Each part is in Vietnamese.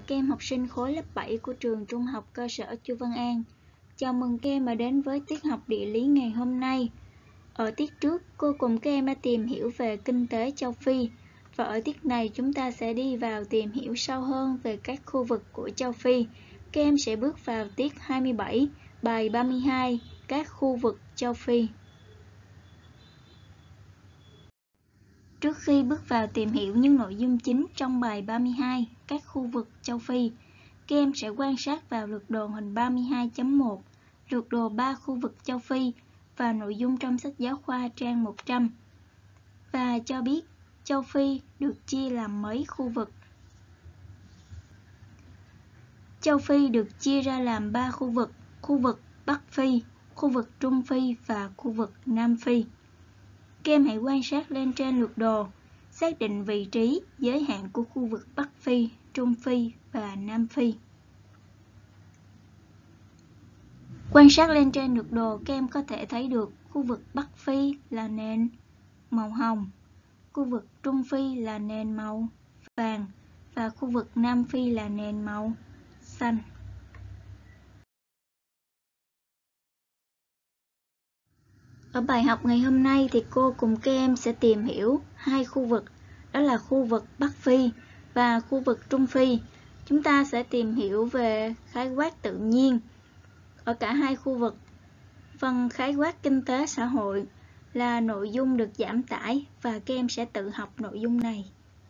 các em học sinh khối lớp 7 của trường Trung học cơ sở Chu Văn An. Chào mừng các em đã đến với tiết học địa lý ngày hôm nay. Ở tiết trước, cô cùng các em đã tìm hiểu về kinh tế châu Phi. Và ở tiết này chúng ta sẽ đi vào tìm hiểu sâu hơn về các khu vực của châu Phi. Các em sẽ bước vào tiết 27, bài 32, các khu vực châu Phi. Trước khi bước vào tìm hiểu những nội dung chính trong bài 32, các khu vực châu Phi, các em sẽ quan sát vào lược đồ hình 32.1, lược đồ 3 khu vực châu Phi và nội dung trong sách giáo khoa trang 100. Và cho biết châu Phi được chia làm mấy khu vực. Châu Phi được chia ra làm 3 khu vực Bắc Phi, khu vực Trung Phi và khu vực Nam Phi. Các em hãy quan sát lên trên lược đồ, xác định vị trí, giới hạn của khu vực Bắc Phi, Trung Phi và Nam Phi. Quan sát lên trên lược đồ, các em có thể thấy được khu vực Bắc Phi là nền màu hồng, khu vực Trung Phi là nền màu vàng và khu vực Nam Phi là nền màu xanh. Ở bài học ngày hôm nay thì cô cùng các em sẽ tìm hiểu hai khu vực, đó là khu vực Bắc Phi và khu vực Trung Phi. Chúng ta sẽ tìm hiểu về khái quát tự nhiên ở cả hai khu vực. Phần khái quát kinh tế xã hội là nội dung được giảm tải và các em sẽ tự học nội dung này.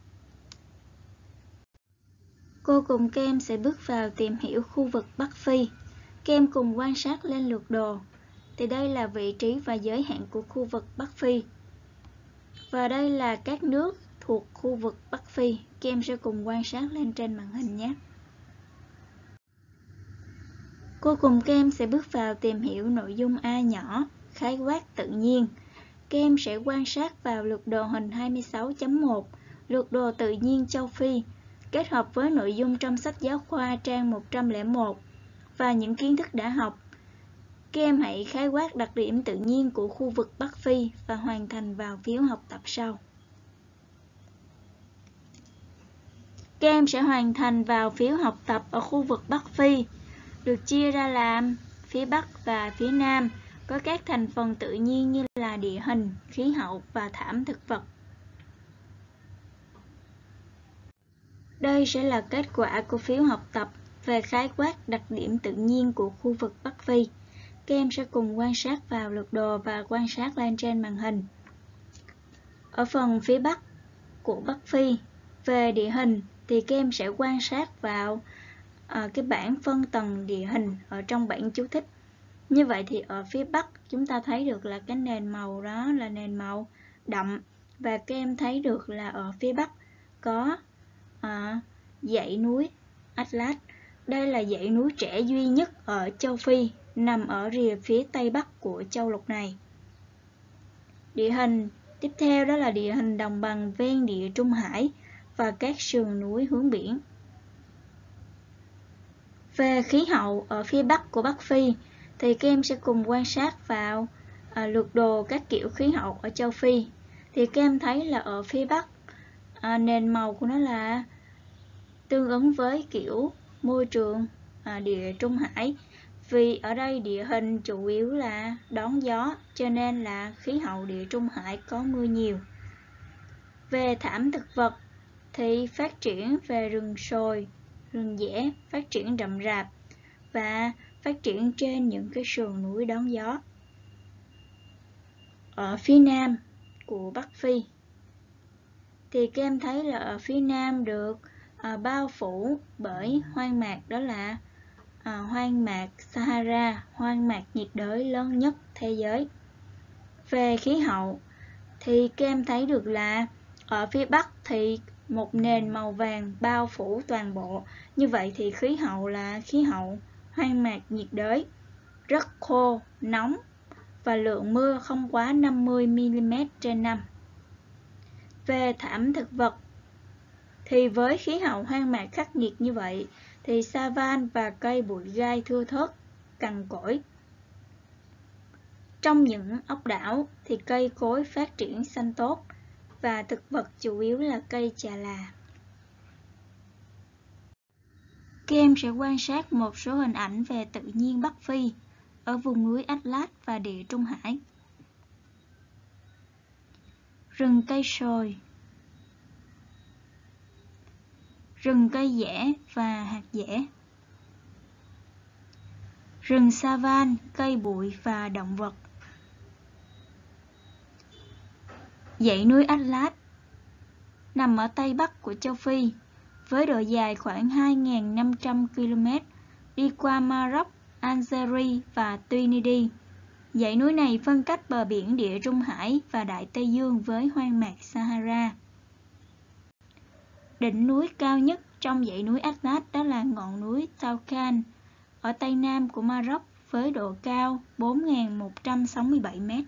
Cô cùng các em sẽ bước vào tìm hiểu khu vực Bắc Phi. Các em cùng quan sát lên lược đồ. Thì đây là vị trí và giới hạn của khu vực Bắc Phi. Và đây là các nước thuộc khu vực Bắc Phi. Các em sẽ cùng quan sát lên trên màn hình nhé. Cô cùng các em sẽ bước vào tìm hiểu nội dung A nhỏ, khái quát tự nhiên. Các em sẽ quan sát vào lược đồ hình 26.1, lược đồ tự nhiên châu Phi, kết hợp với nội dung trong sách giáo khoa trang 101 và những kiến thức đã học. Các em hãy khái quát đặc điểm tự nhiên của khu vực Bắc Phi và hoàn thành vào phiếu học tập sau. Các em sẽ hoàn thành vào phiếu học tập ở khu vực Bắc Phi, được chia ra làm phía Bắc và phía Nam, có các thành phần tự nhiên như là địa hình, khí hậu và thảm thực vật. Đây sẽ là kết quả của phiếu học tập về khái quát đặc điểm tự nhiên của khu vực Bắc Phi. Các em sẽ cùng quan sát vào lược đồ và quan sát lên trên màn hình. Ở phần phía Bắc của Bắc Phi, về địa hình thì các em sẽ quan sát vào cái bảng phân tầng địa hình ở trong bảng chú thích. Như vậy thì ở phía Bắc chúng ta thấy được là cái nền màu đó là nền màu đậm, và các em thấy được là ở phía Bắc có dãy núi Atlas. Đây là dãy núi trẻ duy nhất ở châu Phi, nằm ở rìa phía Tây Bắc của châu lục này. Địa hình tiếp theo đó là địa hình đồng bằng ven địa Trung Hải và các sườn núi hướng biển. Về khí hậu ở phía Bắc của Bắc Phi thì các em sẽ cùng quan sát vào lược đồ các kiểu khí hậu ở châu Phi. Thì các em thấy là ở phía Bắc nền màu của nó là tương ứng với kiểu môi trường địa Trung Hải. Vì ở đây địa hình chủ yếu là đón gió, cho nên là khí hậu địa Trung Hải có mưa nhiều. Về thảm thực vật thì phát triển về rừng sồi, rừng dẻ, phát triển rậm rạp và phát triển trên những cái sườn núi đón gió. Ở phía nam của Bắc Phi thì các em thấy là ở phía nam được bao phủ bởi hoang mạc, đó là hoang mạc Sahara, hoang mạc nhiệt đới lớn nhất thế giới. Về khí hậu thì các em thấy được là ở phía Bắc thì một nền màu vàng bao phủ toàn bộ. Như vậy thì khí hậu là khí hậu hoang mạc nhiệt đới, rất khô, nóng và lượng mưa không quá 50 mm trên năm. Về thảm thực vật thì với khí hậu hoang mạc khắc nghiệt như vậy thì savan và cây bụi gai thưa thớt, cằn cỗi. Trong những ốc đảo thì cây cối phát triển xanh tốt và thực vật chủ yếu là cây trà là. Các em sẽ quan sát một số hình ảnh về tự nhiên Bắc Phi ở vùng núi Atlas và Địa Trung Hải. Rừng cây sồi, rừng cây dẻ và hạt dẻ, rừng savan, cây bụi và động vật. Dãy núi Atlas nằm ở Tây Bắc của châu Phi, với độ dài khoảng 2.500 km, đi qua Maroc, Algeria và Tunisia. Dãy núi này phân cách bờ biển Địa Trung Hải và Đại Tây Dương với hoang mạc Sahara. Đỉnh núi cao nhất trong dãy núi Atlas đó là ngọn núi Taucan ở tây nam của Maroc với độ cao 4.167 m.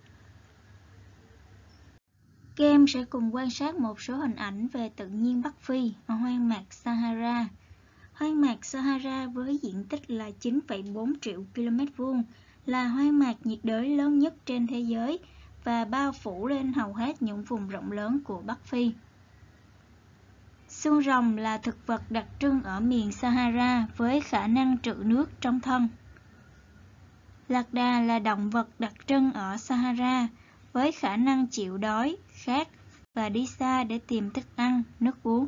Các em sẽ cùng quan sát một số hình ảnh về tự nhiên Bắc Phi ở hoang mạc Sahara. Hoang mạc Sahara với diện tích là 9,4 triệu km2 là hoang mạc nhiệt đới lớn nhất trên thế giới và bao phủ lên hầu hết những vùng rộng lớn của Bắc Phi. Xương rồng là thực vật đặc trưng ở miền Sahara với khả năng trữ nước trong thân. Lạc đà là động vật đặc trưng ở Sahara với khả năng chịu đói, khát và đi xa để tìm thức ăn, nước uống.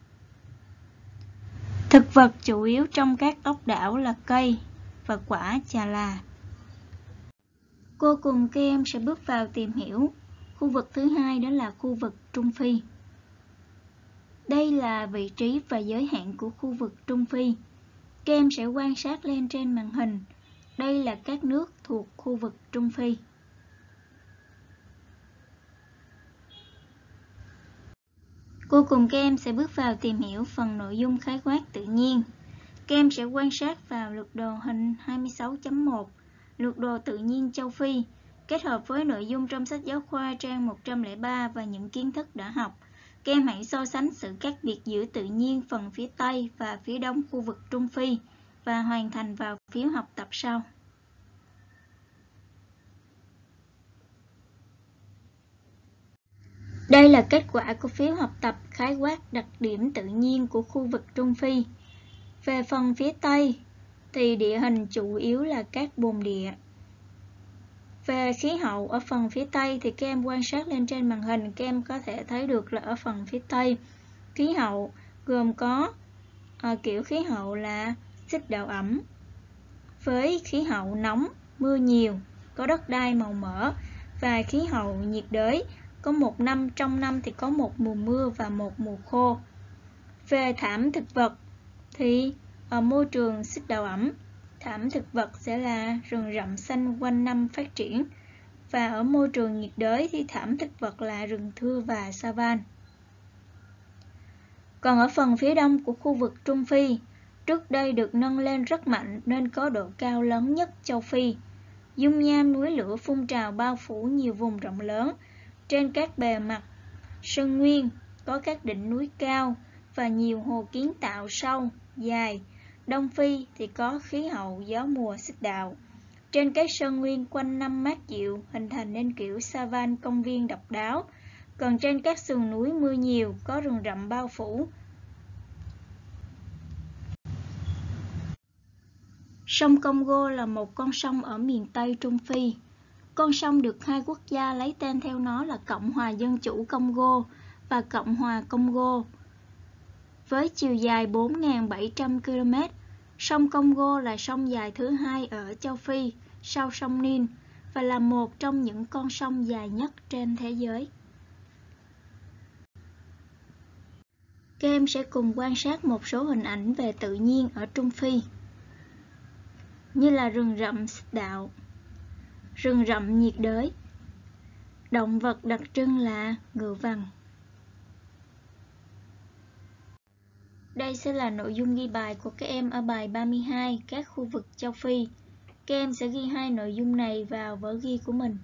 Thực vật chủ yếu trong các ốc đảo là cây và quả chà là. Cô cùng các em sẽ bước vào tìm hiểu khu vực thứ hai, đó là khu vực Trung Phi. Đây là vị trí và giới hạn của khu vực Trung Phi. Các em sẽ quan sát lên trên màn hình. Đây là các nước thuộc khu vực Trung Phi. Cô cùng các em sẽ bước vào tìm hiểu phần nội dung khái quát tự nhiên. Các em sẽ quan sát vào lược đồ hình 26.1, lược đồ tự nhiên châu Phi, kết hợp với nội dung trong sách giáo khoa trang 103 và những kiến thức đã học. Các em hãy so sánh sự khác biệt giữa tự nhiên phần phía Tây và phía Đông khu vực Trung Phi và hoàn thành vào phiếu học tập sau. Đây là kết quả của phiếu học tập khái quát đặc điểm tự nhiên của khu vực Trung Phi. Về phần phía Tây thì địa hình chủ yếu là các bồn địa. Về khí hậu ở phần phía Tây thì các em quan sát lên trên màn hình, các em có thể thấy được là ở phần phía Tây khí hậu gồm có kiểu khí hậu là xích đạo ẩm với khí hậu nóng, mưa nhiều, có đất đai màu mỡ và khí hậu nhiệt đới. Có một năm trong năm thì có một mùa mưa và một mùa khô. Về thảm thực vật thì ở môi trường xích đạo ẩm, thảm thực vật sẽ là rừng rậm xanh quanh năm phát triển. Và ở môi trường nhiệt đới thì thảm thực vật là rừng thưa và savan. Còn ở phần phía đông của khu vực Trung Phi, trước đây được nâng lên rất mạnh nên có độ cao lớn nhất châu Phi. Dung nham núi lửa phun trào bao phủ nhiều vùng rộng lớn. Trên các bề mặt sơn nguyên có các đỉnh núi cao và nhiều hồ kiến tạo sâu, dài. Đông Phi thì có khí hậu gió mùa xích đạo. Trên các sơn nguyên quanh năm mát dịu hình thành nên kiểu savan công viên độc đáo. Còn trên các sườn núi mưa nhiều có rừng rậm bao phủ. Sông Congo là một con sông ở miền Tây Trung Phi. Con sông được hai quốc gia lấy tên theo nó là Cộng hòa Dân chủ Congo và Cộng hòa Congo. Với chiều dài 4.700 km, sông Congo là sông dài thứ hai ở châu Phi sau sông Nin và là một trong những con sông dài nhất trên thế giới. Các em sẽ cùng quan sát một số hình ảnh về tự nhiên ở Trung Phi, như là rừng rậm xích đạo, rừng rậm nhiệt đới, động vật đặc trưng là ngựa vằn. Đây sẽ là nội dung ghi bài của các em ở bài 32, các khu vực châu Phi. Các em sẽ ghi hai nội dung này vào vở ghi của mình.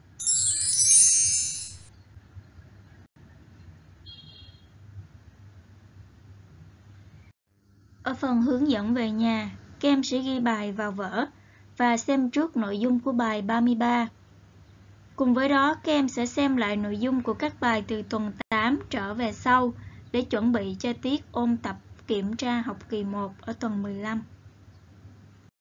Ở phần hướng dẫn về nhà, các em sẽ ghi bài vào vở và xem trước nội dung của bài 33. Cùng với đó, các em sẽ xem lại nội dung của các bài từ tuần 8 trở về sau để chuẩn bị cho tiết ôn tập kiểm tra học kỳ 1 ở tuần 15.